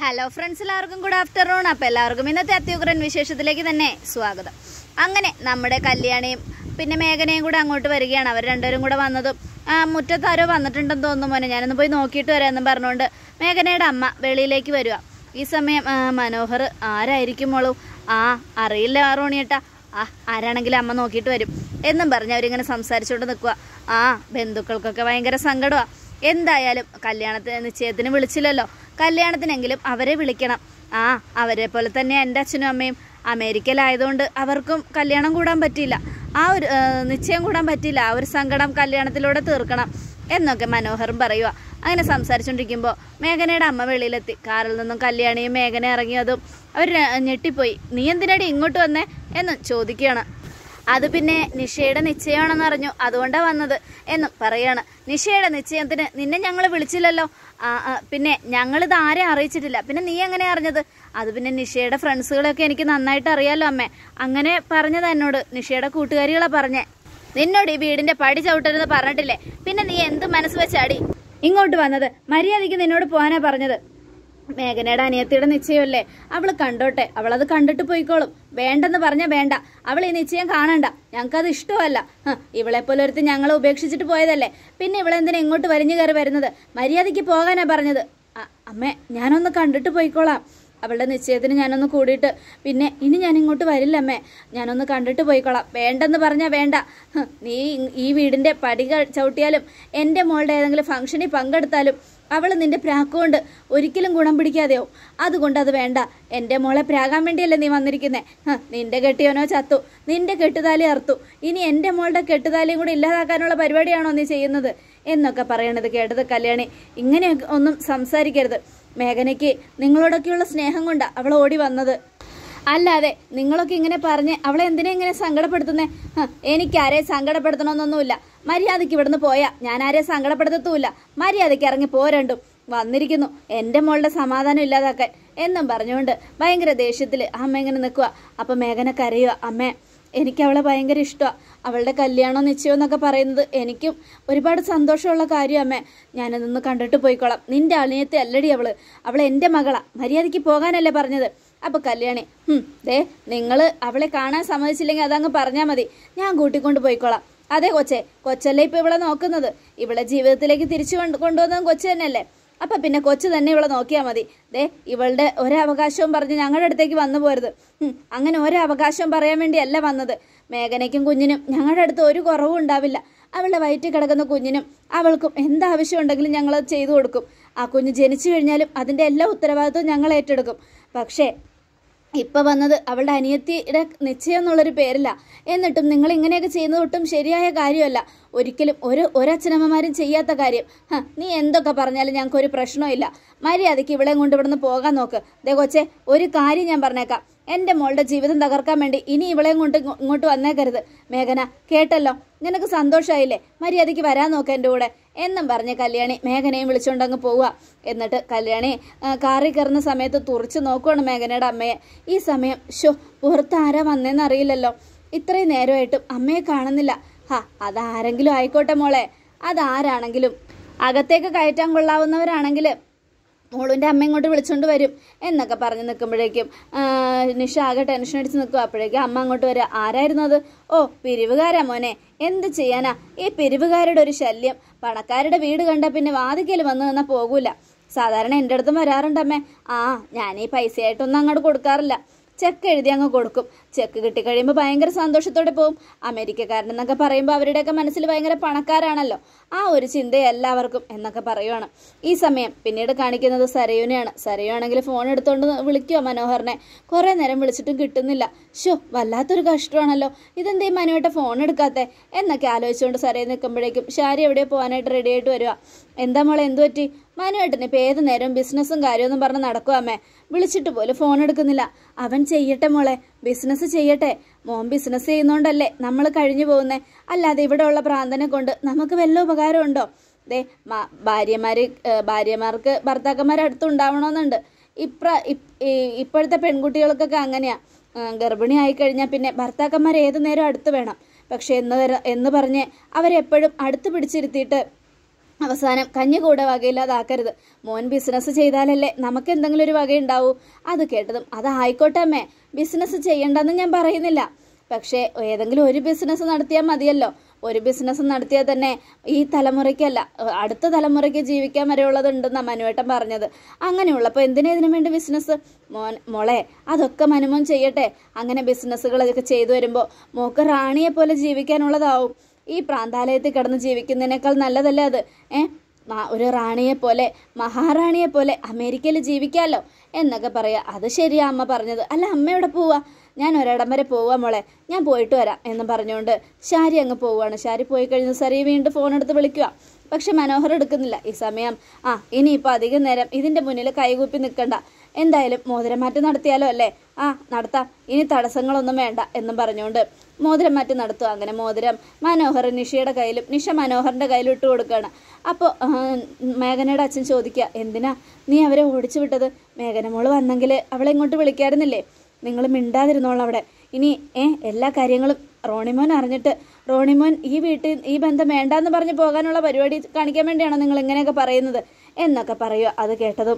Hello friends, എല്ലാവർക്കും good afternoon. അപ്പോൾ എല്ലാവർക്കും ഇന്നത്തെ അത്യുഗ്രൻ വിശേഷത്തിലേക്ക് തന്നെ സ്വാഗതം. അങ്ങനെ നമ്മുടെ കല്യാണിയും പിന്നെ മേഘനയും കൂടെ അങ്ങോട്ട് വരികയാണ്. അവർ രണ്ടുപേരും കൂടെ വന്നതും മുറ്റത്താരോ വന്നിട്ടുണ്ടെന്ന് തോന്നുന്നു. മോനെ ഞാനൊന്ന് പോയി നോക്കിയിട്ട് വരാമെന്നും പറഞ്ഞുകൊണ്ട് മേഘനയുടെ അമ്മ വെളിയിലേക്ക് വരിക. ഈ സമയം മനോഹർ ആരായിരിക്കും മോളൂ? അറിയില്ല റോണിയേട്ടാ. ആരാണെങ്കിലും അമ്മ നോക്കിയിട്ട് വരും എന്നും പറഞ്ഞ് അവരിങ്ങനെ സംസാരിച്ചുകൊണ്ട് നിൽക്കുക. ബന്ധുക്കൾക്കൊക്കെ ഭയങ്കര സങ്കടമാണ്. എന്തായാലും കല്യാണത്തിന് നിശ്ചയത്തിന് വിളിച്ചില്ലല്ലോ, കല്യാണത്തിനെങ്കിലും അവരെ വിളിക്കണം. അവരെ പോലെ തന്നെ എൻ്റെ അച്ഛനും അമ്മയും അമേരിക്കയിലായതുകൊണ്ട് അവർക്കും കല്യാണം കൂടാൻ പറ്റിയില്ല, ഒരു നിശ്ചയം കൂടാൻ പറ്റിയില്ല. ആ ഒരു സങ്കടം കല്യാണത്തിലൂടെ തീർക്കണം എന്നൊക്കെ മനോഹറും പറയുക. അങ്ങനെ സംസാരിച്ചുകൊണ്ടിരിക്കുമ്പോൾ മേഘനയുടെ അമ്മ വെളിയിലെത്തി. കാറിൽ നിന്നും കല്യാണിയും മേഘന ഇറങ്ങിയതും അവർ ഞെട്ടിപ്പോയി. നീ എന്തിനാടി ഇങ്ങോട്ട് വന്നേ എന്നും ചോദിക്കുകയാണ്. അത് പിന്നെ നിഷയുടെ നിശ്ചയമാണെന്ന് അറിഞ്ഞു, അതുകൊണ്ടാണ് വന്നത് എന്നും പറയാണ്. നിഷയുടെ നിശ്ചയത്തിന് നിന്നെ ഞങ്ങൾ വിളിച്ചില്ലല്ലോ. പിന്നെ ഞങ്ങളിത് ആരെ അറിയിച്ചിട്ടില്ല, പിന്നെ നീ എങ്ങനെ അറിഞ്ഞത്? അത് പിന്നെ നിഷയുടെ ഫ്രണ്ട്സുകളൊക്കെ എനിക്ക് നന്നായിട്ട് അറിയാലോ അമ്മേ. അങ്ങനെ പറഞ്ഞത് എന്നോട് നിഷയുടെ കൂട്ടുകാരികളാ പറഞ്ഞേ. നിന്നോട് ഈ വീടിന്റെ പടി ചവിട്ടരുത് പറഞ്ഞിട്ടില്ലേ? പിന്നെ നീ എന്ത് മനസ്സ് വെച്ചാടി ഇങ്ങോട്ട് വന്നത്? മര്യാദയ്ക്ക് നിന്നോട് പോകാനാ പറഞ്ഞത്. മേഘനയുടെ അനിയത്തിയുടെ നിശ്ചയമല്ലേ, അവൾ കണ്ടോട്ടെ, അവളത് കണ്ടിട്ട് പോയിക്കോളും. വേണ്ടെന്ന് പറഞ്ഞാൽ വേണ്ട, അവൾ ഈ നിശ്ചയം കാണണ്ട, ഞങ്ങൾക്കത് ഇഷ്ടമല്ല. ഇവളെപ്പോലെ ഒരുത്തി ഞങ്ങളെ ഉപേക്ഷിച്ചിട്ട് പോയതല്ലേ, പിന്നെ ഇവളെന്തിനാ ഇങ്ങോട്ട് വലിഞ്ഞു കയറി വരുന്നത്? മര്യാദയ്ക്ക് പോകാനാ പറഞ്ഞത്. അമ്മേ, ഞാനൊന്ന് കണ്ടിട്ട് പോയിക്കോളാം. അവളുടെ നിശ്ചയത്തിന് ഞാനൊന്ന് കൂടിയിട്ട് പിന്നെ ഇനി ഞാൻ ഇങ്ങോട്ട് വരില്ല അമ്മേ, ഞാനൊന്ന് കണ്ടിട്ട് പോയിക്കോളാം. വേണ്ടെന്ന് പറഞ്ഞാൽ വേണ്ട. നീ ഈ വീടിൻ്റെ പടികൾ ചവിട്ടിയാലും എൻ്റെ മോളുടെ ഏതെങ്കിലും ഫംഗ്ഷനിൽ പങ്കെടുത്താലും അവൾ നിന്റെ പ്രാക്കുകൊണ്ട് ഒരിക്കലും ഗുണം പിടിക്കാതെയാവും. അതുകൊണ്ട് അത് വേണ്ട. എൻ്റെ മോളെ പ്രാകാൻ വേണ്ടിയല്ലേ നീ വന്നിരിക്കുന്നേ? നിന്റെ കെട്ടിയോനോ ചത്തു, നിന്റെ കെട്ടുതാലി അറുത്തു, ഇനി എൻ്റെ മോളുടെ കെട്ടുതാലിയും കൂടി ഇല്ലാതാക്കാനുള്ള പരിപാടിയാണോ നീ ചെയ്യുന്നത് എന്നൊക്കെ പറയണത് കേട്ടത് കല്യാണി, ഇങ്ങനെ ഒന്നും സംസാരിക്കരുത്. മേഘനയ്ക്ക് നിങ്ങളോടൊക്കെയുള്ള സ്നേഹം കൊണ്ടാണ് അവൾ ഓടി വന്നത്, അല്ലാതെ നിങ്ങളൊക്കെ ഇങ്ങനെ പറഞ്ഞ് അവളെ എന്തിനാ ഇങ്ങനെ സങ്കടപ്പെടുത്തുന്നേ? എനിക്കാരെയും സങ്കടപ്പെടുത്തണമെന്നൊന്നുമില്ല. മര്യാദയ്ക്ക് ഇവിടുന്ന് പോയാ ഞാൻ ആരെയും സങ്കടപ്പെടുത്തത്തുമില്ല. മര്യാദയ്ക്ക് ഇറങ്ങി പോരണ്ടും വന്നിരിക്കുന്നു എൻ്റെ മോളുടെ സമാധാനം ഇല്ലാതാക്കാൻ എന്നും പറഞ്ഞുകൊണ്ട് ഭയങ്കര ദേഷ്യത്തിൽ അമ്മ ഇങ്ങനെ നിൽക്കുക. അപ്പം മേഘന കരയുക. അമ്മേ, എനിക്ക് അവളെ ഭയങ്കര ഇഷ്ടമാണ്. അവളുടെ കല്യാണം നിശ്ചയം എന്നൊക്കെ പറയുന്നത് എനിക്കും ഒരുപാട് സന്തോഷമുള്ള കാര്യം അമ്മേ. ഞാനതൊന്ന് കണ്ടിട്ട് പോയിക്കോളാം. നിന്റെ അളിയത്തെ അല്ലടി അവൾ എൻ്റെ മകളാ. മര്യാദയ്ക്ക് പോകാനല്ലേ പറഞ്ഞത്? അപ്പോൾ കല്യാണി, നിങ്ങൾ അവളെ കാണാൻ സമ്മതിച്ചില്ലെങ്കിൽ അതങ്ങ് പറഞ്ഞാൽ മതി, ഞാൻ കൂട്ടിക്കൊണ്ട് പോയിക്കോളാം. അതെ കൊച്ചല്ലേ ഇപ്പോൾ ഇവളെ നോക്കുന്നത്, ഇവളെ ജീവിതത്തിലേക്ക് തിരിച്ചു കൊണ്ടുവന്നതും കൊച്ചു തന്നെയല്ലേ. അപ്പം പിന്നെ കൊച്ചു തന്നെ ഇവളെ നോക്കിയാൽ മതി. ഇവളുടെ ഒരവകാശവും പറഞ്ഞ് ഞങ്ങളുടെ അടുത്തേക്ക് വന്നു പോരുത്. അങ്ങനെ ഒരവകാശവും പറയാൻ വേണ്ടിയല്ല വന്നത്. മേഘനയ്ക്കും കുഞ്ഞിനും ഞങ്ങളുടെ അടുത്ത് ഒരു കുറവും ഉണ്ടാവില്ല. അവളുടെ വയറ്റിൽ കിടക്കുന്ന കുഞ്ഞിനും അവൾക്കും എന്താവശ്യം ഉണ്ടെങ്കിലും ഞങ്ങളത് ചെയ്തു കൊടുക്കും. ആ കുഞ്ഞ് ജനിച്ചു കഴിഞ്ഞാലും അതിൻ്റെ എല്ലാ ഉത്തരവാദിത്വവും ഞങ്ങൾ ഏറ്റെടുക്കും. പക്ഷേ ഇപ്പം വന്നത് അവളുടെ അനിയത്തിയുടെ നിശ്ചയം എന്നുള്ളൊരു പേരില്ല. എന്നിട്ടും നിങ്ങൾ ഇങ്ങനെയൊക്കെ ചെയ്യുന്നത് ഒട്ടും ശരിയായ കാര്യമല്ല. ഒരിക്കലും ഒരച്ഛനമ്മമാരും ചെയ്യാത്ത കാര്യം. നീ എന്തൊക്കെ പറഞ്ഞാലും ഞങ്ങൾക്കൊരു പ്രശ്നമില്ല. മര്യാദയ്ക്ക് ഇവളെയും കൊണ്ട് ഇവിടുന്ന് പോകാൻ നോക്ക്. കൊച്ചേ, ഒരു കാര്യം ഞാൻ പറഞ്ഞേക്കാം, എൻ്റെ മോളുടെ ജീവിതം തകർക്കാൻ വേണ്ടി ഇനി ഇവളെയും കൊണ്ട് ഇങ്ങോട്ട് വന്നേക്കരുത്. മേഘന, കേട്ടല്ലോ? നിനക്ക് സന്തോഷമായില്ലേ? മര്യാദയ്ക്ക് വരാൻ നോക്ക് എൻ്റെ കൂടെ എന്നും പറഞ്ഞ് കല്യാണി മേഘനയും വിളിച്ചുകൊണ്ടങ്ങ് പോവുക. എന്നിട്ട് കല്യാണി കാറിൽ കയറുന്ന സമയത്ത് തുറച്ച് നോക്കുവാണ് മേഘനയുടെ അമ്മയെ. ഈ സമയം പുറത്ത് ആരാ വന്നേന്ന് അറിയില്ലല്ലോ. ഇത്രയും നേരമായിട്ടും അമ്മയെ കാണുന്നില്ല. അതാരെങ്കിലും ആയിക്കോട്ടെ മോളെ, അതാരാണെങ്കിലും അകത്തേക്ക് കയറ്റാൻ കൊള്ളാവുന്നവരാണെങ്കിൽ മോളുൻ്റെ അമ്മ ഇങ്ങോട്ട് വിളിച്ചുകൊണ്ട് വരും എന്നൊക്കെ പറഞ്ഞ് നിഷ ആകെ ടെൻഷൻ അടിച്ച് നിൽക്കും. അപ്പോഴേക്കും അമ്മ അങ്ങോട്ട് വരിക. ആരായിരുന്നു അത്? പിരിവുകാരാ മോനെ. എന്ത് ചെയ്യാനാ, ഈ പിരിവുകാരുടെ ഒരു ശല്യം. പണക്കാരുടെ വീട് കണ്ടാൽ പിന്നെ വാതിക്കൽ വന്നു നിന്നാൽ പോകൂല. സാധാരണ എൻ്റെ അടുത്തും വരാറുണ്ടമ്മേ. ഞാൻ ഈ പൈസയായിട്ടൊന്നും അങ്ങോട്ട് കൊടുക്കാറില്ല. ചെക്ക് എഴുതി അങ്ങ് കൊടുക്കും. ചെക്ക് കിട്ടിക്കഴിയുമ്പോൾ ഭയങ്കര സന്തോഷത്തോടെ പോവും. അമേരിക്കക്കാരനെന്നൊക്കെ പറയുമ്പോൾ അവരുടെയൊക്കെ മനസ്സിൽ ഭയങ്കര പണക്കാരാണല്ലോ, ആ ഒരു ചിന്ത എല്ലാവർക്കും എന്നൊക്കെ പറയുവാണ്. ഈ സമയം പിന്നീട് കാണിക്കുന്നത് സരയുനെയാണ്. സരയുവാണെങ്കിൽ ഫോൺ എടുത്തുകൊണ്ട് വിളിക്കുക മനോഹറിനെ. കുറേ നേരം വിളിച്ചിട്ടും കിട്ടുന്നില്ല. വല്ലാത്തൊരു കഷ്ടമാണല്ലോ, ഇതെന്തേ മനുവേട്ട ഫോൺ എടുക്കാത്തേ എന്നൊക്കെ ആലോചിച്ചുകൊണ്ട് സരയിൽ നിൽക്കുമ്പോഴേക്കും ഷാരി എവിടെയോ പോകാനായിട്ട് റെഡി ആയിട്ട് വരിക. എന്താ മോളെ, എന്തു പറ്റി? മനുവേട്ടന് ഇപ്പോൾ ഏത് നേരവും ബിസിനസ്സും കാര്യമൊന്നും പറഞ്ഞ് നടക്കുക അമ്മേ. വിളിച്ചിട്ട് പോലും ഫോൺ എടുക്കുന്നില്ല. അവൻ ചെയ്യട്ടെ മോളെ, ബിസിനസ് ചെയ്യട്ടെ. മോൻ ബിസിനസ് ചെയ്യുന്നോണ്ടല്ലേ നമ്മൾ കഴിഞ്ഞു പോകുന്നേ, അല്ലാതെ ഇവിടെ ഉള്ള പ്രാന്തനെ കൊണ്ട് നമുക്ക് വല്ല ഉപകാരമുണ്ടോ? ഭാര്യമാർക്ക് ഭർത്താക്കന്മാർ അടുത്തുണ്ടാവണമെന്നുണ്ട്. ഇപ്പോഴത്തെ പെൺകുട്ടികൾക്കൊക്കെ അങ്ങനെയാ. ഗർഭിണി ആയിക്കഴിഞ്ഞാൽ പിന്നെ ഭർത്താക്കന്മാർ ഏതു നേരം അടുത്ത് വേണം. പക്ഷെ എന്ന് പറഞ്ഞ് അവരെപ്പോഴും അടുത്ത് പിടിച്ചിരുത്തിയിട്ട് അവസാനം കഞ്ഞി കൂടെ വകയില്ലാതാക്കരുത്. മോൻ ബിസിനസ് ചെയ്താലല്ലേ നമുക്ക് എന്തെങ്കിലും ഒരു വകയുണ്ടാവൂ. അത് കേട്ടതും അതായിക്കോട്ടെ അമ്മേ, ബിസിനസ് ചെയ്യണ്ടെന്ന് ഞാൻ പറയുന്നില്ല. പക്ഷേ ഏതെങ്കിലും ഒരു ബിസിനസ് നടത്തിയാൽ മതിയല്ലോ. ഒരു ബിസിനസ് നടത്തിയാൽ തന്നെ ഈ തലമുറയ്ക്കല്ല അടുത്ത തലമുറയ്ക്ക് ജീവിക്കാൻ വരെയുള്ളതുണ്ടെന്നാണ് മനുവേട്ടൻ പറഞ്ഞത്. അങ്ങനെയുള്ളപ്പോൾ എന്തിനാ ഇതിനു വേണ്ടി ബിസിനസ്? മോളെ അതൊക്കെ മനുമോൻ ചെയ്യട്ടെ. അങ്ങനെ ബിസിനസ്സുകളൊക്കെ ചെയ്തു വരുമ്പോൾ മോക്ക് റാണിയെ പോലെ ജീവിക്കാനുള്ളതാവും. ഈ പ്രാന്താലയത്തിൽ കിടന്ന് ജീവിക്കുന്നതിനേക്കാൾ നല്ലതല്ലേ അത്? ഒരു റാണിയെ പോലെ മഹാറാണിയെ പോലെ അമേരിക്കയിൽ ജീവിക്കാമല്ലോ എന്നൊക്കെ പറയാ. അത് ശരിയാ അമ്മ പറഞ്ഞത്. അല്ല അമ്മ എവിടെ പോവാ? ഞാൻ ഒരിടം വരെ പോവാ മോളെ, ഞാൻ പോയിട്ട് വരാം എന്ന് പറഞ്ഞുകൊണ്ട് ശാരി അങ്ങ് പോവുകയാണ്. ശാരി പോയി കഴിഞ്ഞ് സരി വീണ്ടും ഫോൺ എടുത്ത് വിളിക്കുക. പക്ഷെ മനോഹർ എടുക്കുന്നില്ല. ഈ സമയം ഇനിയിപ്പോൾ അധികം നേരം ഇതിൻ്റെ മുന്നിൽ കൈകൂപ്പി നിൽക്കണ്ട, എന്തായാലും മോതിരമാറ്റം നടത്തിയാലോ അല്ലേ? നടത്താം, ഇനി തടസ്സങ്ങളൊന്നും വേണ്ട എന്നും പറഞ്ഞുകൊണ്ട് മോതിരം മാറ്റി നടത്തുക. അങ്ങനെ മോതിരം മനോഹർ നിഷയുടെ കയ്യിലും നിഷ മനോഹറിൻ്റെ കയ്യിലും ഇട്ട് കൊടുക്കുകയാണ്. അപ്പോൾ മേഘനയുടെ അച്ഛൻ ചോദിക്കുക, എന്തിനാ നീ അവരെ ഓടിച്ചു വിട്ടത്? മേഘന മോള് വന്നെങ്കിൽ അവളെ ഇങ്ങോട്ട് വിളിക്കായിരുന്നില്ലേ? നിങ്ങൾ മിണ്ടാതിരുന്നോളൂ അവിടെ. ഇനി എല്ലാ കാര്യങ്ങളും റോണിമോൻ അറിഞ്ഞിട്ട് റോണിമോൻ ഈ വീട്ടിൽ ഈ ബന്ധം വേണ്ടാന്ന് പറഞ്ഞ് പോകാനുള്ള പരിപാടി കാണിക്കാൻ വേണ്ടിയാണോ നിങ്ങൾ ഇങ്ങനെയൊക്കെ പറയുന്നത് എന്നൊക്കെ പറയുക. അത് കേട്ടതും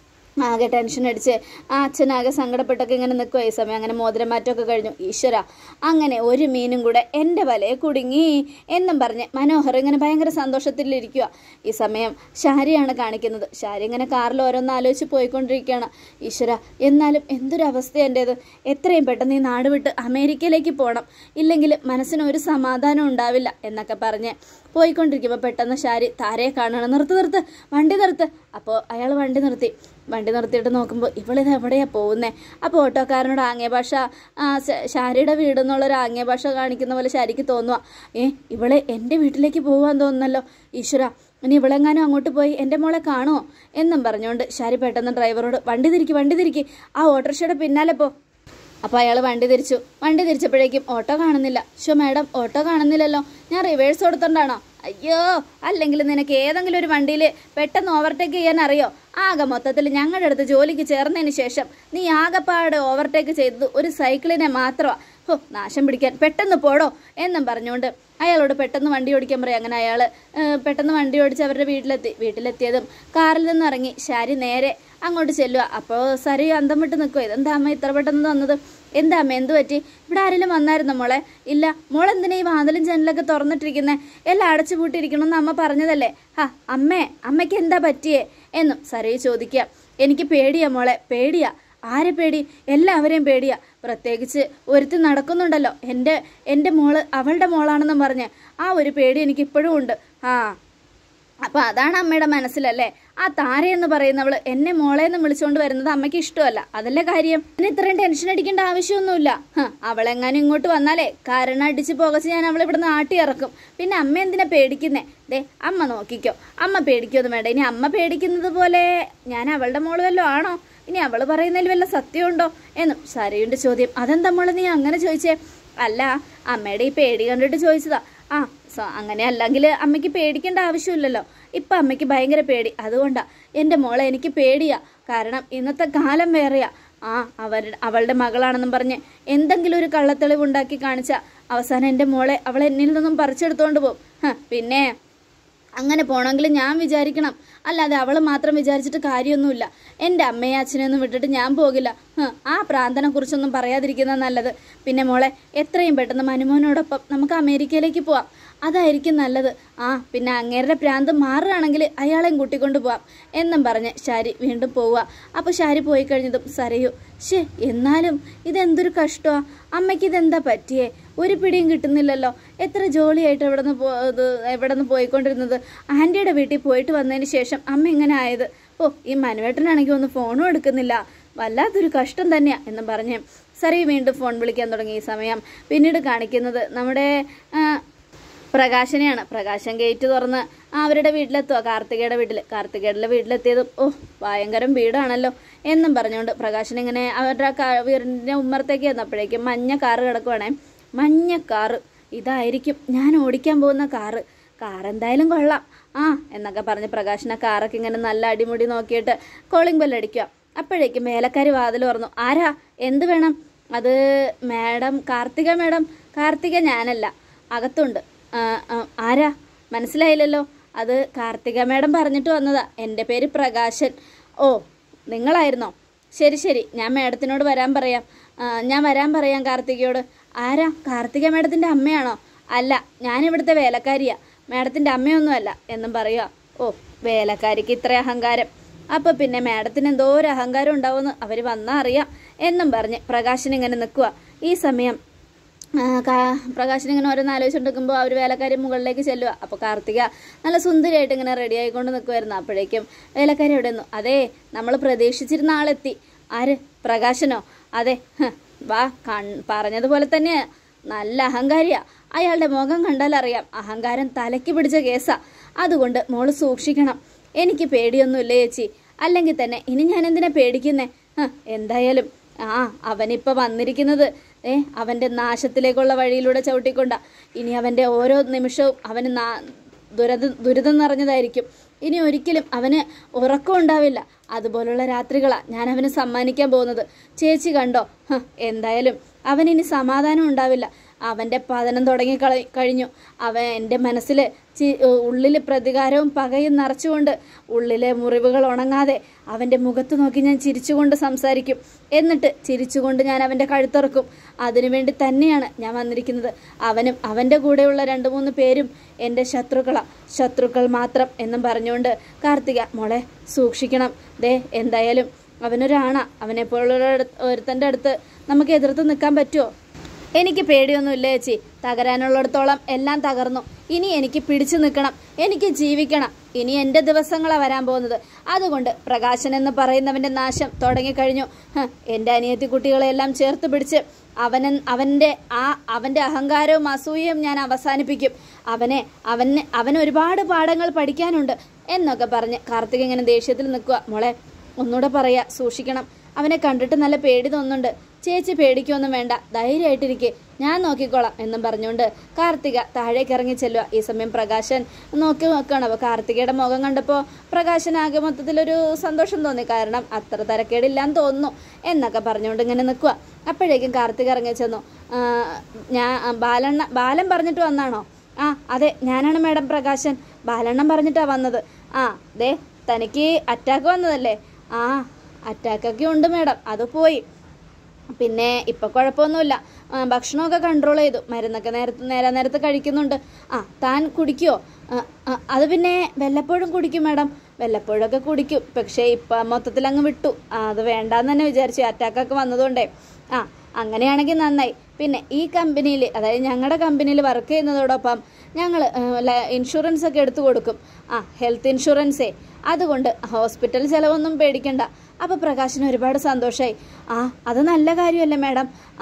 ആകെ ടെൻഷൻ അടിച്ച് അച്ഛനാകെ സങ്കടപ്പെട്ടൊക്കെ ഇങ്ങനെ നിൽക്കുക. ഈ സമയം അങ്ങനെ മോതിരം മാറ്റമൊക്കെ കഴിഞ്ഞു. ഈശ്വര, അങ്ങനെ ഒരു മീനും കൂടെ എൻ്റെ വലയെ കുടുങ്ങി എന്നും പറഞ്ഞ് മനോഹർ ഇങ്ങനെ ഭയങ്കര സന്തോഷത്തിലിരിക്കുക. ഈ സമയം ശാരിയാണ് കാണിക്കുന്നത്. ശാരി ഇങ്ങനെ കാറിൽ ഓരോന്ന് ആലോചിച്ച് പോയിക്കൊണ്ടിരിക്കുകയാണ്. ഈശ്വര, എന്നാലും എന്തൊരവസ്ഥ എൻ്റേത്. എത്രയും പെട്ടെന്ന് ഈ നാട് വിട്ട് അമേരിക്കയിലേക്ക് പോകണം, ഇല്ലെങ്കിൽ മനസ്സിന് ഒരു സമാധാനം ഉണ്ടാവില്ല എന്നൊക്കെ പറഞ്ഞ് പോയിക്കൊണ്ടിരിക്കുമ്പോൾ പെട്ടെന്ന് ശാരി താരയെ കാണണം. നിർത്ത്, വണ്ടി നിർത്ത്. അപ്പോൾ അയാൾ വണ്ടി നിർത്തിയിട്ട് നോക്കുമ്പോൾ ഇവളിത് എവിടെയാണ് പോകുന്നത്? അപ്പോൾ ഓട്ടോക്കാരനോട് ആംഗ്യ ഭാഷ ശാരിയുടെ വീട് എന്നുള്ളൊരു ആംഗ്യ ഭാഷ കാണിക്കുന്ന പോലെ ശാരിക്ക് തോന്നുക. ഇവളെ എൻ്റെ വീട്ടിലേക്ക് പോകാൻ തോന്നുന്നല്ലോ. ഈശ്വര, ഇനി ഇവളെങ്ങാനും അങ്ങോട്ട് പോയി എൻ്റെ മോളെ കാണുമോ എന്നും പറഞ്ഞുകൊണ്ട് ശാരി പെട്ടെന്ന് ഡ്രൈവറോട് വണ്ടി തിരിക്ക്, ആ ഓട്ടോറിക്ഷയുടെ പിന്നാലെ പോ. അപ്പോൾ അയാൾ വണ്ടി തിരിച്ചപ്പോഴേക്കും ഓട്ടോ കാണുന്നില്ല. മാഡം ഓട്ടോ കാണുന്നില്ലല്ലോ, ഞാൻ റിവേഴ്സ് കൊടുത്തോണ്ടാണോ? അയ്യോ, അല്ലെങ്കിൽ നിനക്ക് ഏതെങ്കിലും ഒരു വണ്ടിയിൽ പെട്ടെന്ന് ഓവർടേക്ക് ചെയ്യാൻ അറിയോ? ആകെ മൊത്തത്തിൽ ഞങ്ങളുടെ അടുത്ത് ജോലിക്ക് ചേർന്നതിന് ശേഷം നീ ആകെപ്പാട് ഓവർടേക്ക് ചെയ്തത് ഒരു സൈക്കിളിനെ മാത്രമാണ്. നാശം പിടിക്കാൻ, പെട്ടെന്ന് പോടോ എന്നും പറഞ്ഞുകൊണ്ട് അയാളോട് പെട്ടെന്ന് വണ്ടി ഓടിക്കാൻ പറയും. അങ്ങനെ അയാൾ പെട്ടെന്ന് വണ്ടി ഓടിച്ച് അവരുടെ വീട്ടിലെത്തിയതും കാറിൽ നിന്ന് ഇറങ്ങി ശാരി നേരെ അങ്ങോട്ട് ചെല്ലുക. അപ്പോൾ സരി അന്തം വിട്ട് നിൽക്കുക. ഇതെന്താ അമ്മ ഇത്ര പെട്ടെന്ന് വന്നത്? എന്താ അമ്മ, എന്തു പറ്റി? ഇവിടെ ആരെങ്കിലും വന്നായിരുന്നോ മോളെ? ഇല്ല. മോളെന്തിനാ ഈ വാതിലും ജനലൊക്കെ തുറന്നിട്ടിരിക്കുന്നത്? എല്ലാം അടച്ചു പൂട്ടിയിരിക്കണമെന്ന് അമ്മ പറഞ്ഞതല്ലേ? അമ്മയ്ക്ക് എന്താ പറ്റിയേ എന്നും സരി ചോദിക്കുക. എനിക്ക് പേടിയാ മോളെ, പേടിയാ. ആരെ പേടി? എല്ലാവരെയും പേടിയാ. പ്രത്യേകിച്ച് ഒരുത്തി നടക്കുന്നുണ്ടല്ലോ, എൻ്റെ മോള് അവളുടെ മോളാണെന്നും പറഞ്ഞ് ആ ഒരു പേടി എനിക്കിപ്പോഴും ഉണ്ട്. അപ്പോൾ അതാണ് അമ്മയുടെ മനസ്സിലല്ലേ? ആ താരയെന്ന് പറയുന്നവൾ എന്നെ മോളേന്ന് വിളിച്ചുകൊണ്ട് വരുന്നത് അമ്മയ്ക്ക് ഇഷ്ടമല്ല, അതല്ലേ കാര്യം? പിന്നെ ഇത്രയും ടെൻഷൻ അടിക്കേണ്ട ആവശ്യമൊന്നുമില്ല. അവളെങ്ങാനും ഇങ്ങോട്ട് വന്നാലേ കാരണം അടിച്ച് പുകച്ച് ഞാൻ അവളെ ഇവിടുന്ന് ആട്ടി ഇറക്കും. പിന്നെ അമ്മ എന്തിനാ പേടിക്കുന്നേ? അമ്മ നോക്കിക്കോ, അമ്മ പേടിക്കൊന്നും വേണ്ട. ഇനി അമ്മ പേടിക്കുന്നത് പോലെ ഞാൻ അവളുടെ മോള് വല്ലോ ആണോ? ഇനി അവൾ പറയുന്നതിൽ വല്ല സത്യമുണ്ടോ എന്നും സരയുടെ ചോദ്യം. അതെന്താ മോളെ നീ അങ്ങനെ ചോദിച്ചേ? അല്ല, അമ്മയുടെ ഈ പേടി കണ്ടിട്ട് ചോദിച്ചതാ. അങ്ങനെ അല്ലെങ്കിൽ അമ്മയ്ക്ക് പേടിക്കേണ്ട ആവശ്യമില്ലല്ലോ. ഇപ്പം അമ്മയ്ക്ക് ഭയങ്കര പേടി, അതുകൊണ്ടാണ്. എൻ്റെ മോളെ എനിക്ക് പേടിയാ. കാരണം ഇന്നത്തെ കാലം വേറെയാ. അവളുടെ മകളാണെന്നും പറഞ്ഞ് എന്തെങ്കിലും ഒരു കള്ളത്തെളിവുണ്ടാക്കി കാണിച്ചാൽ അവസാനം എൻ്റെ മോളെ അവൾ എന്നിൽ നിന്നും പറിച്ചെടുത്തോണ്ട് പോകും. പിന്നെ അങ്ങനെ പോകണമെങ്കിൽ ഞാൻ വിചാരിക്കണം, അല്ലാതെ അവൾ മാത്രം വിചാരിച്ചിട്ട് കാര്യമൊന്നുമില്ല. എൻ്റെ അമ്മയെ അച്ഛനെയൊന്നും വിട്ടിട്ട് ഞാൻ പോകില്ല. ആ പ്രാന്തനെ കുറിച്ചൊന്നും പറയാതിരിക്കുന്നത് നല്ലത്. പിന്നെ മോളെ, എത്രയും പെട്ടെന്ന് മനുമോനോടൊപ്പം നമുക്ക് അമേരിക്കയിലേക്ക് പോവാം, അതായിരിക്കും നല്ലത്. പിന്നെ അങ്ങേരുടെ പ്രാന്ത് മാറുകയാണെങ്കിൽ അയാളെയും കൂട്ടിക്കൊണ്ട് പോവാം എന്നും പറഞ്ഞ് ശാരി വീണ്ടും പോവുക. അപ്പോൾ ശാരി പോയി കഴിഞ്ഞതും സരയു, എന്നാലും ഇതെന്തൊരു കഷ്ടമാണ്. അമ്മയ്ക്ക് ഇതെന്താ പറ്റിയേ? ഒരു പിടിയും കിട്ടുന്നില്ലല്ലോ. എത്ര ജോലിയായിട്ട് എവിടെ നിന്ന് പോയിക്കൊണ്ടിരുന്നത്. ആൻറ്റിയുടെ വീട്ടിൽ പോയിട്ട് വന്നതിന് ശേഷം അമ്മ ഇങ്ങനെ ആയത്. ഈ മനുവേട്ടനാണെങ്കിൽ ഒന്ന് ഫോണും എടുക്കുന്നില്ല, വല്ലാത്തൊരു കഷ്ടം തന്നെയാണ് എന്നും പറഞ്ഞ് സരയു വീണ്ടും ഫോൺ വിളിക്കാൻ തുടങ്ങി. ഈ സമയം പിന്നീട് കാണിക്കുന്നത് നമ്മുടെ പ്രകാശനെയാണ്. പ്രകാശൻ ഗേറ്റ് തുറന്ന് അവരുടെ വീട്ടിലെത്തുക, കാർത്തികയുടെ വീട്ടിലെത്തിയതും ഭയങ്കരം വീടാണല്ലോ എന്നും പറഞ്ഞുകൊണ്ട് പ്രകാശൻ ഇങ്ങനെ അവരുടെ വീടിൻ്റെ ഉമ്മറത്തേക്ക് ചെന്നപ്പോഴേക്കും മഞ്ഞ കാറ് കിടക്കുവാണേ. മഞ്ഞ കാറ്, ഇതായിരിക്കും ഞാൻ ഓടിക്കാൻ പോകുന്ന കാറ് എന്തായാലും കൊള്ളാം എന്നൊക്കെ പറഞ്ഞ് പ്രകാശൻ ആ കാറൊക്കെ ഇങ്ങനെ നല്ല അടിമുടി നോക്കിയിട്ട് കോളിംഗ് ബെല്ലടിക്കുക. അപ്പോഴേക്കും വേലക്കാരി വാതിൽ തുറന്നു. ആരാ, എന്ത് വേണം? അത് മാഡം, കാർത്തിക മാഡം. കാർത്തിക ഞാനല്ല, അകത്തുണ്ട്. ആരാ മനസ്സിലായില്ലല്ലോ? അത് കാർത്തിക മേഡം പറഞ്ഞിട്ട് വന്നതാ. എൻ്റെ പേര് പ്രകാശൻ. ഓ, നിങ്ങളായിരുന്നോ? ശരി, ഞാൻ മേഡത്തിനോട് വരാൻ പറയാം. ഞാൻ വരാൻ പറയാം കാർത്തികയോട്. ആരാ? കാർത്തിക മേഡത്തിൻ്റെ അമ്മയാണോ? അല്ല, ഞാനിവിടുത്തെ വേലക്കാരിയാ, മേഡത്തിൻ്റെ അമ്മയൊന്നുമല്ല എന്നും പറയുക. ഓ, വേലക്കാരിക്ക് ഇത്ര അഹങ്കാരം. അപ്പം പിന്നെ മേഡത്തിന് എന്തോ ഒരു അഹങ്കാരം ഉണ്ടാവുമെന്ന് അവർ വന്നാൽ അറിയാം എന്നും പറഞ്ഞ് പ്രകാശൻ ഇങ്ങനെ നിൽക്കുക. ഈ സമയം പ്രകാശൻ ഇങ്ങനെ ഓരോന്ന് ആലോചിച്ചുകൊണ്ടിരിക്കുമ്പോൾ അവർ വേലക്കാരി മുകളിലേക്ക് ചെല്ലുക. അപ്പോൾ കാർത്തിക നല്ല സുന്ദരിയായിട്ട് ഇങ്ങനെ റെഡി ആയിക്കൊണ്ട് നിൽക്കുമായിരുന്നു. അപ്പോഴേക്കും വേലക്കാരി എവിടെ നിന്നു? അതെ, നമ്മൾ പ്രതീക്ഷിച്ചിരുന്ന ആളെത്തി. ആര്? പ്രകാശനോ? അതെ, വാ, പറഞ്ഞതുപോലെ തന്നെ നല്ല അഹങ്കാരിയാ. അയാളുടെ മുഖം കണ്ടാൽ അറിയാം അഹങ്കാരം തലയ്ക്ക് പിടിച്ച കേസാ. അതുകൊണ്ട് മോള് സൂക്ഷിക്കണം. എനിക്ക് പേടിയൊന്നുമില്ല ചേച്ചി. അല്ലെങ്കിൽ തന്നെ ഇനി ഞാൻ എന്തിനാ പേടിക്കുന്നേ? എന്തായാലും അവനിപ്പോൾ വന്നിരിക്കുന്നത് അവൻ്റെ നാശത്തിലേക്കുള്ള വഴിയിലൂടെ ചവിട്ടിക്കൊണ്ടാ. ഇനി അവൻ്റെ ഓരോ നിമിഷവും അവന് ദുരിതം നിറഞ്ഞതായിരിക്കും. ഇനി ഒരിക്കലും അവന് ഉറക്കം ഉണ്ടാവില്ല. അതുപോലുള്ള രാത്രികളാണ് ഞാൻ അവന് സമ്മാനിക്കാൻ പോകുന്നത്. ചേച്ചി കണ്ടോ? എന്തായാലും അവനിനി സമാധാനം ഉണ്ടാവില്ല. അവൻ്റെ പതനം കഴിഞ്ഞു. അവൻ എൻ്റെ മനസ്സിൽ ഉള്ളിൽ പ്രതികാരവും പകയും നിറച്ചുകൊണ്ട് ഉള്ളിലെ മുറിവുകൾ ഉണങ്ങാതെ അവൻ്റെ മുഖത്ത് നോക്കി ഞാൻ ചിരിച്ചുകൊണ്ട് സംസാരിക്കും. എന്നിട്ട് ചിരിച്ചുകൊണ്ട് ഞാൻ അവൻ്റെ കഴുത്തുറക്കും. അതിനുവേണ്ടി തന്നെയാണ് ഞാൻ വന്നിരിക്കുന്നത്. അവനും അവൻ്റെ കൂടെയുള്ള 2-3 പേരും എൻ്റെ ശത്രുക്കൾ മാത്രം എന്നും പറഞ്ഞുകൊണ്ട് കാർത്തിക മോളെ സൂക്ഷിക്കണം. എന്തായാലും അവനൊരാണാ. അവനെപ്പോലുള്ള ഒരുത്തൻ്റെ അടുത്ത് നമുക്ക് എതിർത്ത് നിൽക്കാൻ പറ്റുമോ? എനിക്ക് പേടിയൊന്നുമില്ല ചേച്ചി. തകരാനുള്ളിടത്തോളം എല്ലാം തകർന്നു. ഇനി എനിക്ക് പിടിച്ചു നിൽക്കണം. എനിക്ക് ജീവിക്കണം. ഇനി എൻ്റെ ദിവസങ്ങളാണ് വരാൻ പോകുന്നത്. അതുകൊണ്ട് പ്രകാശൻ എന്ന് പറയുന്നവൻ്റെ നാശം തുടങ്ങിക്കഴിഞ്ഞു. എൻ്റെ അനിയത്തി കുട്ടികളെല്ലാം ചേർത്ത് പിടിച്ച് അവൻ്റെ അഹങ്കാരവും അസൂയയും ഞാൻ അവസാനിപ്പിക്കും. അവന് ഒരുപാട് പാഠങ്ങൾ പഠിക്കാനുണ്ട് എന്നൊക്കെ പറഞ്ഞ് കാർത്തിക ഇങ്ങനെ ദേഷ്യത്തിൽ നിൽക്കുക. മോളെ ഒന്നുകൂടെ പറയാ, സൂക്ഷിക്കണം. അവനെ കണ്ടിട്ട് നല്ല പേടി തോന്നുന്നുണ്ട്. ചേച്ചി പേടിക്കൊന്നും വേണ്ട, ധൈര്യമായിട്ടിരിക്കെ, ഞാൻ നോക്കിക്കോളാം എന്നും പറഞ്ഞുകൊണ്ട് കാർത്തിക താഴേക്ക് ഇറങ്ങി ചെല്ലുക. ഈ സമയം പ്രകാശൻ നോക്കുകയാണ്. അപ്പോൾ കാർത്തികയുടെ മുഖം കണ്ടപ്പോൾ പ്രകാശനാകെ മൊത്തത്തിലൊരു സന്തോഷം തോന്നി. കാരണം അത്ര തരക്കേടില്ലാന്ന് തോന്നുന്നു എന്നൊക്കെ പറഞ്ഞുകൊണ്ട് ഇങ്ങനെ നിൽക്കുക. അപ്പോഴേക്കും കാർത്തിക ഇറങ്ങി ചെന്നു. ബാലൻ പറഞ്ഞിട്ട് വന്നാണോ? അതെ, ഞാനാണ് മേഡം പ്രകാശൻ. ബാലണ്ണൻ പറഞ്ഞിട്ടാണ് വന്നത്. തനിക്ക് അറ്റാക്ക് വന്നതല്ലേ? അറ്റാക്കൊക്കെ ഉണ്ട് മേഡം, അത് പോയി. പിന്നെ ഇപ്പം കുഴപ്പമൊന്നുമില്ല. ഭക്ഷണമൊക്കെ കൺട്രോൾ ചെയ്തു. മരുന്നൊക്കെ നേരത്തെ കഴിക്കുന്നുണ്ട്. താൻ കുടിക്കുമോ? അത് പിന്നെ വല്ലപ്പോഴും കുടിക്കും മേഡം, വല്ലപ്പോഴൊക്കെ കുടിക്കും. പക്ഷേ ഇപ്പം മൊത്തത്തിൽ അങ്ങ് വിട്ടു. അത് വേണ്ടാന്ന് തന്നെ വിചാരിച്ചു, അറ്റാക്കൊക്കെ വന്നതുകൊണ്ടേ. അങ്ങനെയാണെങ്കിൽ നന്നായി. പിന്നെ ഈ കമ്പനിയിൽ, അതായത് ഞങ്ങളുടെ കമ്പനിയിൽ വർക്ക് ചെയ്യുന്നതോടൊപ്പം ഞങ്ങൾ ഇൻഷുറൻസ് ഒക്കെ എടുത്തു കൊടുക്കും. ഹെൽത്ത് ഇൻഷുറൻസേ. അതുകൊണ്ട് ഹോസ്പിറ്റൽ ചിലവൊന്നും പേടിക്കണ്ട. അപ്പോൾ പ്രകാശിന് ഒരുപാട് സന്തോഷമായി. അത് നല്ല കാര്യമല്ലേ മേഡം?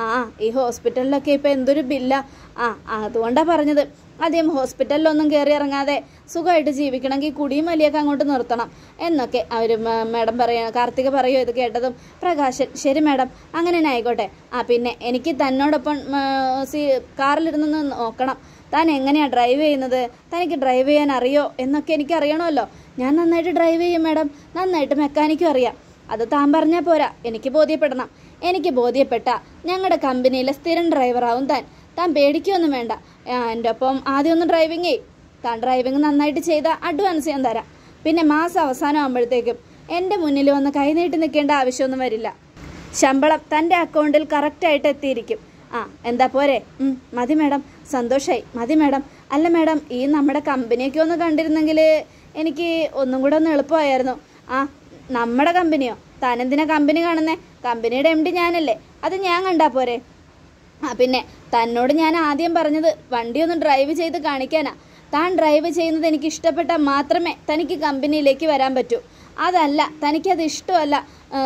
ഈ ഹോസ്പിറ്റലിലൊക്കെ ഇപ്പോൾ എന്തൊരു ബില്ലാ. അതുകൊണ്ടാണ് പറഞ്ഞത്. ആദ്യം ഹോസ്പിറ്റലിലൊന്നും കയറി ഇറങ്ങാതെ സുഖമായിട്ട് ജീവിക്കണമെങ്കിൽ കുടിയും വലിയൊക്കെ അങ്ങോട്ട് നിർത്തണം എന്നൊക്കെ അവർ മേഡം കാർത്തിക പറയുമോ? ഇത് കേട്ടതും പ്രകാശൻ ശരി മേഡം, അങ്ങനെ തന്നെ ആയിക്കോട്ടെ. പിന്നെ എനിക്ക് തന്നോടൊപ്പം കാറിലിരുന്നൊന്ന് നോക്കണം. താൻ എങ്ങനെയാണ് ഡ്രൈവ് ചെയ്യുന്നത്? തനിക്ക് ഡ്രൈവ് ചെയ്യാൻ അറിയോ എന്നൊക്കെ എനിക്ക് അറിയണമല്ലോ. ഞാൻ നന്നായിട്ട് ഡ്രൈവ് ചെയ്യും മേഡം, നന്നായിട്ട് മെക്കാനിക്കും അറിയാം. അത് താൻ പറഞ്ഞാൽ പോരാ, എനിക്ക് ബോധ്യപ്പെടണം. എനിക്ക് ബോധ്യപ്പെട്ട ഞങ്ങളുടെ കമ്പനിയിലെ സ്ഥിരം ഡ്രൈവറാവും താൻ പേടിക്കുകയൊന്നും വേണ്ട. എൻ്റെ ഒപ്പം ആദ്യം ഒന്ന് ഡ്രൈവിങ് ചെയ്യും. താൻ ഡ്രൈവിങ് നന്നായിട്ട് ചെയ്താൽ അഡ്വാൻസ് ഞാൻ തരാം. പിന്നെ മാസം അവസാനം ആകുമ്പോഴത്തേക്കും എൻ്റെ മുന്നിൽ വന്ന് കൈനീട്ടി നിൽക്കേണ്ട ആവശ്യമൊന്നും വരില്ല. ശമ്പളം തൻ്റെ അക്കൗണ്ടിൽ കറക്റ്റായിട്ട് എത്തിയിരിക്കും. എന്താ പോരെ? മതി മേഡം, സന്തോഷമായി, മതി മേഡം. അല്ല മേഡം, ഈ നമ്മുടെ കമ്പനിയൊക്കെ ഒന്ന് കണ്ടിരുന്നെങ്കിൽ എനിക്ക് ഒന്നും കൂടെ ഒന്ന് എളുപ്പമായിരുന്നു. നമ്മുടെ കമ്പനിയോ? താനെന്തിനാ കമ്പനി കാണുന്നേ? കമ്പനിയുടെ MD ഞാനല്ലേ, അത് ഞാൻ കണ്ടാ പോരെ? പിന്നെ തന്നോട് ഞാൻ ആദ്യം പറഞ്ഞത് വണ്ടി ഒന്ന് ഡ്രൈവ് ചെയ്ത് കാണിക്കാനാ. താൻ ഡ്രൈവ് ചെയ്യുന്നത് എനിക്ക് ഇഷ്ടപ്പെട്ടാൽ മാത്രമേ തനിക്ക് കമ്പനിയിലേക്ക് വരാൻ പറ്റൂ. അതല്ല, തനിക്കത് ഇഷ്ടമല്ല,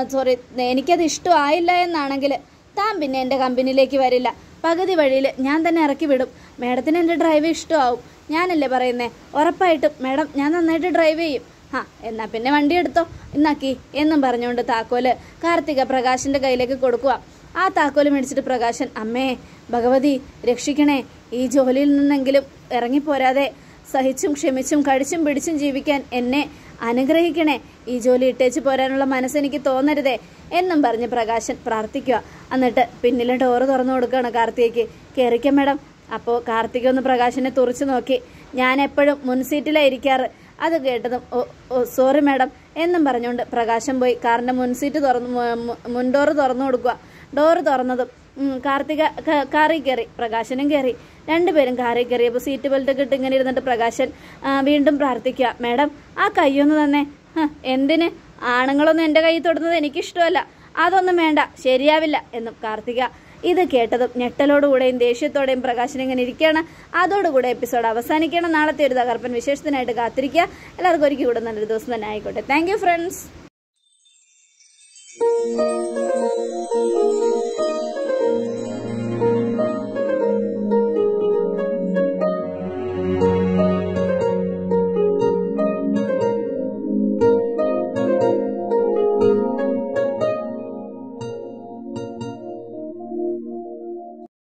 എനിക്കത് ഇഷ്ടമായില്ല എന്നാണെങ്കിൽ താൻ പിന്നെ എൻ്റെ കമ്പനിയിലേക്ക് വരില്ല. പകുതി വഴിയിൽ ഞാൻ തന്നെ ഇറക്കി വിടും. മേഡത്തിന് എൻ്റെ ഡ്രൈവ് ഇഷ്ടമാവും, ഞാനല്ലേ പറയുന്നേ? ഉറപ്പായിട്ടും മേഡം, ഞാൻ നന്നായിട്ട് ഡ്രൈവ് ചെയ്യും. എന്നാൽ പിന്നെ വണ്ടി എടുത്തോ, ഇന്നാക്കി എന്നും പറഞ്ഞുകൊണ്ട് താക്കോല് കാർത്തിക പ്രകാശിൻ്റെ കയ്യിലേക്ക് കൊടുക്കുക. ആ താക്കോല് മേടിച്ചിട്ട് പ്രകാശൻ, അമ്മേ ഭഗവതി രക്ഷിക്കണേ, ഈ ജോലിയിൽ നിന്നെങ്കിലും ഇറങ്ങിപ്പോരാതെ സഹിച്ചും ക്ഷമിച്ചും കടിച്ചും പിടിച്ചും ജീവിക്കാൻ എന്നെ അനുഗ്രഹിക്കണേ. ഈ ജോലി ഇട്ടേച്ച് പോരാനുള്ള മനസ്സെനിക്ക് തോന്നരുതേ എന്നും പറഞ്ഞ് പ്രകാശൻ പ്രാർത്ഥിക്കുക. എന്നിട്ട് പിന്നിലെ ഡോറ് തുറന്നു കൊടുക്കുകയാണ് കാർത്തികയ്ക്ക്. കയറിക്കാം മേഡം. അപ്പോൾ കാർത്തിക ഒന്ന് പ്രകാശനെ തുറച്ചു നോക്കി. ഞാൻ എപ്പോഴും മുൻസീറ്റിലാണ് ഇരിക്കാറ്. അത് കേട്ടതും സോറി മാഡം എന്നും പറഞ്ഞുകൊണ്ട് പ്രകാശം പോയി കാറിൻ്റെ മുൻസീറ്റ് മുൻഡോറ് തുറന്നു കൊടുക്കുക. ഡോറ് തുറന്നതും കാർത്തിക കാറിൽ കയറി, പ്രകാശനും കയറി. രണ്ടുപേരും കാറിൽ കയറിയപ്പോൾ സീറ്റ് ബെൽറ്റ് ഒക്കെ ഇട്ട് ഇങ്ങനെ ഇരുന്നിട്ട് പ്രകാശൻ വീണ്ടും പ്രാർത്ഥിക്കുക, മാഡം ആ കൈയൊന്ന് തന്നെ. എന്തിന്? ആണുങ്ങളൊന്നും എൻ്റെ കൈ തൊടുന്നത് എനിക്കിഷ്ടമല്ല, അതൊന്നും വേണ്ട, ശരിയാവില്ല എന്നും കാർത്തിക. ഇത് കേട്ടതും ഞെട്ടലോടുകൂടെയും ദേഷ്യത്തോടെയും പ്രകാശൻ ഇങ്ങനെ ഇരിക്കുകയാണ്. അതോടുകൂടെ എപ്പിസോഡ് അവസാനിക്കണം. നാളത്തെ ഒരു തകർപ്പൻ വിശേഷത്തിനായിട്ട് കാത്തിരിക്കുക. എല്ലാവർക്കും ഒരിക്കൽ കൂടെ നല്ലൊരു ദിവസം തന്നെ ആയിക്കോട്ടെ. Thank you friends.